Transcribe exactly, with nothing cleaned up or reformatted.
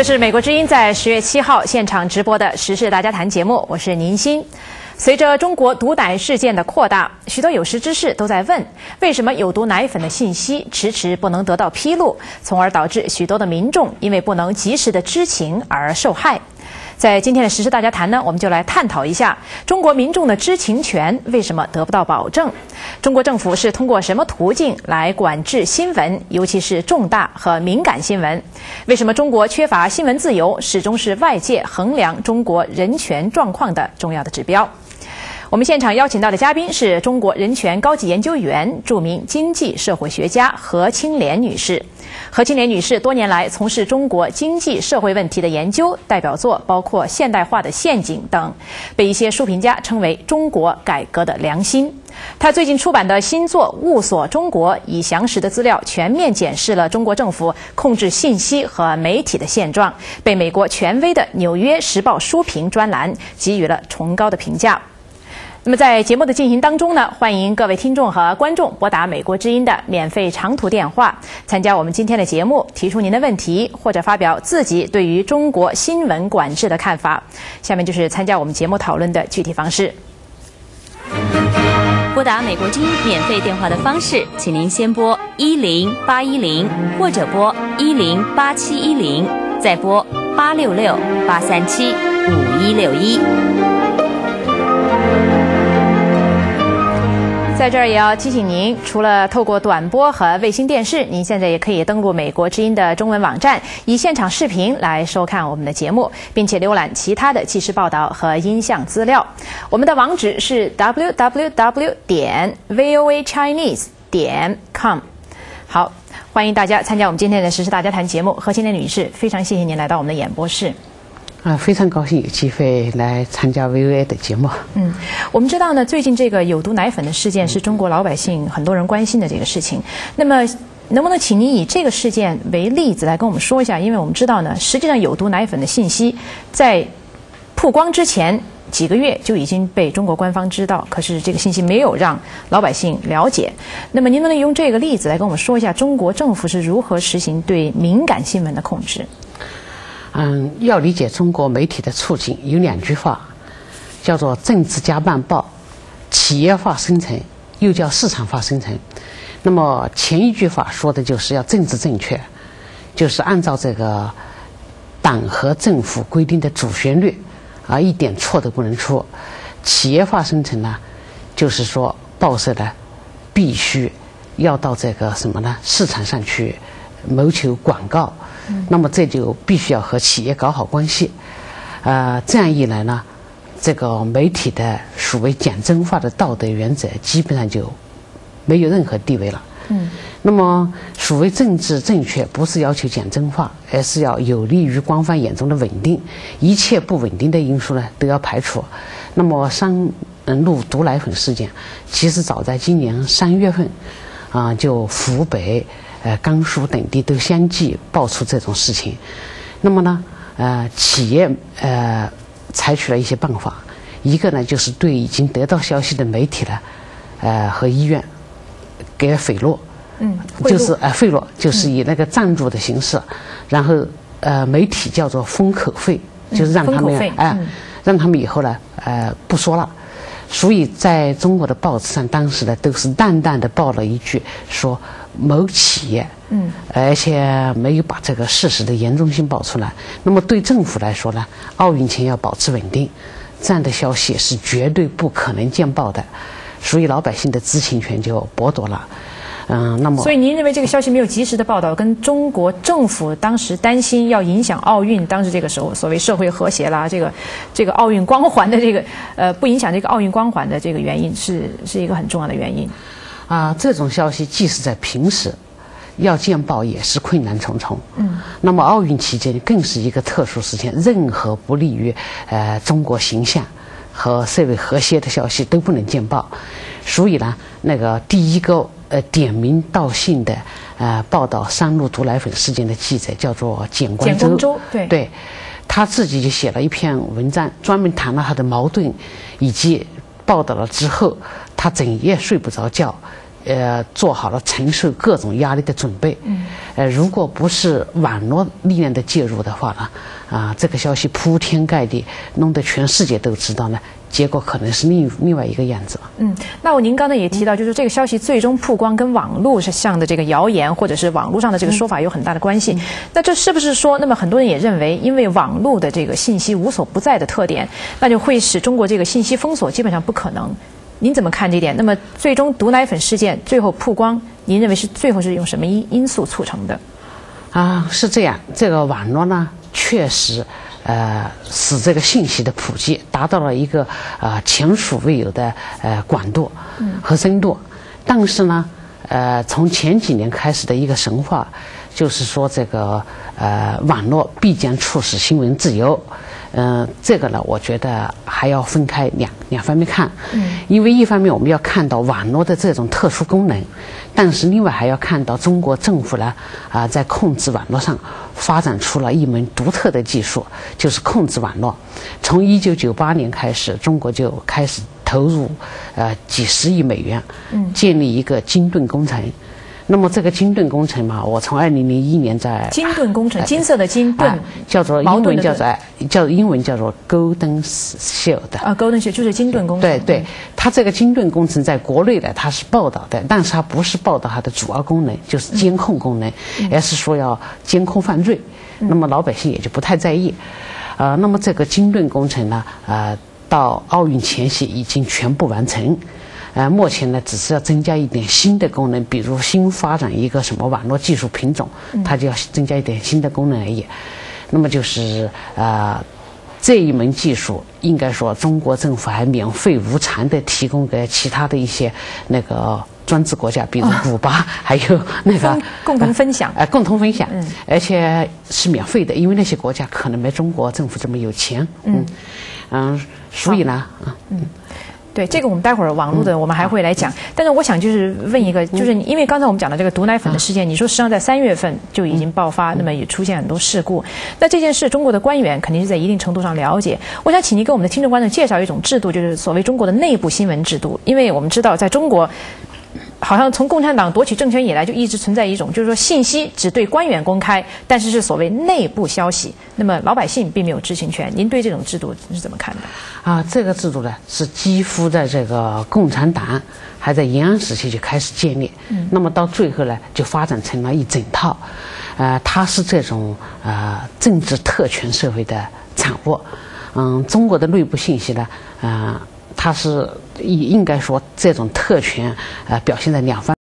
这是美国之音在十月七号现场直播的时事大家谈节目，我是宁欣。随着中国毒奶事件的扩大，许多有识之士都在问，为什么有毒奶粉的信息迟迟不能得到披露，从而导致许多的民众因为不能及时的知情而受害。在今天的时事大家谈呢，我们就来探讨一下中国民众的知情权为什么得不到保证，中国政府是通过什么途径来管制新闻，尤其是重大和敏感新闻？为什么中国缺乏新闻自由，始终是外界衡量中国人权状况的重要的指标？我们现场邀请到的嘉宾是中国人权高级研究员、著名经济社会学家何清莲女士。何清莲女士多年来从事中国经济社会问题的研究，代表作包括《现代化的陷阱》等，被一些书评家称为中国改革的良心。她最近出版的新作《物索中国》，以详实的资料全面检视了中国政府控制信息和媒体的现状，被美国权威的《纽约时报》书评专栏给予了崇高的评价。那么在节目的进行当中呢，欢迎各位听众和观众拨打美国之音的免费长途电话，参加我们今天的节目，提出您的问题或者发表自己对于中国新闻管制的看法。下面就是参加我们节目讨论的具体方式。 拨打美国之音免费电话的方式，请您先拨一零八一零，或者拨一零八七一零，再拨八六六八三七五一六一。 在这儿也要提醒您，除了透过短波和卫星电视，您现在也可以登录美国之音的中文网站，以现场视频来收看我们的节目，并且浏览其他的即时报道和音像资料。我们的网址是 w w w 点 v o a chinese 点 com。好，欢迎大家参加我们今天的时事大家谈节目。何清莲女士，非常谢谢您来到我们的演播室。 啊，非常高兴有机会来参加 V O A 的节目。 嗯，我们知道呢，最近这个有毒奶粉的事件是中国老百姓很多人关心的这个事情。那么，能不能请您以这个事件为例子来跟我们说一下？因为我们知道呢，实际上有毒奶粉的信息在曝光之前几个月就已经被中国官方知道，可是这个信息没有让老百姓了解。那么，您能用这个例子来跟我们说一下，中国政府是如何实行对敏感新闻的控制？ 嗯，要理解中国媒体的处境，有两句话，叫做政治家办报，企业化生成，又叫市场化生成。那么前一句话说的就是要政治正确，就是按照这个党和政府规定的主旋律，啊，一点错都不能出。企业化生成呢，就是说报社呢必须要到这个什么呢市场上去谋求广告。那么这就必须要和企业搞好关系，呃，这样一来呢，这个媒体的所谓讲真话的道德原则基本上就没有任何地位了。嗯，那么所谓政治正确，不是要求讲真话，而是要有利于官方眼中的稳定，一切不稳定的因素呢都要排除。那么三鹿毒奶粉事件，其实早在今年三月份，啊、呃，就湖北。呃，甘肃等地都相继爆出这种事情，那么呢，呃，企业呃采取了一些办法，一个呢就是对已经得到消息的媒体呢，呃和医院给贿赂，嗯，就是呃贿赂，就是以那个赞助的形式，嗯、然后呃媒体叫做封口费，就是让他们哎、呃嗯，让他们以后呢呃不说了。所以在中国的报纸上，当时呢都是淡淡的报了一句说某企业，嗯，而且没有把这个事实的严重性报出来。那么对政府来说呢，奥运前要保持稳定，这样的消息是绝对不可能见报的，所以老百姓的知情权就剥夺了。嗯，那么所以您认为这个消息没有及时的报道，跟中国政府当时担心要影响奥运，当时这个时候所谓社会和谐啦，这个这个奥运光环的这个呃不影响这个奥运光环的这个原因是是一个很重要的原因。 啊，这种消息即使在平时要见报也是困难重重。嗯，那么奥运期间更是一个特殊事件，任何不利于呃中国形象和社会和谐的消息都不能见报。所以呢，那个第一个呃点名道姓的呃报道三鹿毒奶粉事件的记者叫做简光洲， 周对对，他自己就写了一篇文章，专门谈了他的矛盾，以及报道了之后他整夜睡不着觉， 呃做好了承受各种压力的准备。嗯，呃，如果不是网络力量的介入的话呢，啊，这个消息铺天盖地，弄得全世界都知道呢，结果可能是另另外一个样子。 嗯，那我您刚才也提到，就是这个消息最终曝光跟网络上的这个谣言或者是网络上的这个说法有很大的关系。嗯、那这是不是说，那么很多人也认为，因为网络的这个信息无所不在的特点，那就会使中国这个信息封锁基本上不可能？您怎么看这一点？那么最终毒奶粉事件最后曝光，您认为是最后是用什么因因素促成的？ 啊，是这样，这个网络呢，确实。呃，使这个信息的普及达到了一个呃前所未有的呃广度和深度，但是呢，呃，从前几年开始的一个神话，就是说这个呃网络必将促使新闻自由，嗯、呃，这个呢，我觉得还要分开两两方面看，嗯，因为一方面我们要看到网络的这种特殊功能，但是另外还要看到中国政府呢啊、呃、在控制网络上发展出了一门独特的技术，就是控制网络。从一九九八年开始，中国就开始投入呃几十亿美元，嗯，建立一个金盾工程。那么这个金盾工程嘛，我从二零零一年在金盾工程，呃、金色的金盾、呃， 叫做英文叫做叫英文叫做 Golden Shield 啊 ，Golden Shield 就是金盾工程。 对对，它这个金盾工程在国内的它是报道的，但是它不是报道它的主要功能，就是监控功能，嗯、而是说要监控犯罪。嗯、那么老百姓也就不太在意。呃，那么这个金盾工程呢，呃，到奥运前夕已经全部完成。呃，目前呢，只是要增加一点新的功能，比如新发展一个什么网络技术品种，它就要增加一点新的功能而已。那么就是呃，这一门技术，应该说中国政府还免费无偿的提供给其他的一些那个专制国家，比如古巴，哦、还有那个共同分享， 呃，共同分享，嗯，而且是免费的，因为那些国家可能没中国政府这么有钱，嗯嗯，所以呢，啊，嗯。 对，这个我们待会儿网络的我们还会来讲，嗯、但是我想就是问一个，就是因为刚才我们讲的这个毒奶粉的事件，嗯、你说实际上在三月份就已经爆发，嗯、那么也出现很多事故。那这件事，中国的官员肯定是在一定程度上了解。我想请您给我们的听众观众介绍一种制度，就是所谓中国的内部新闻制度。因为我们知道，在中国，好像从共产党夺取政权以来，就一直存在一种，就是说信息只对官员公开，但是是所谓内部消息，那么老百姓并没有知情权。您对这种制度是怎么看的？ 啊，这个制度呢是几乎在这个共产党还在延安时期就开始建立，嗯，那么到最后呢就发展成了一整套，呃，它是这种呃政治特权社会的产物。嗯，中国的内部信息呢，呃，它是应该说这种特权呃表现在两方。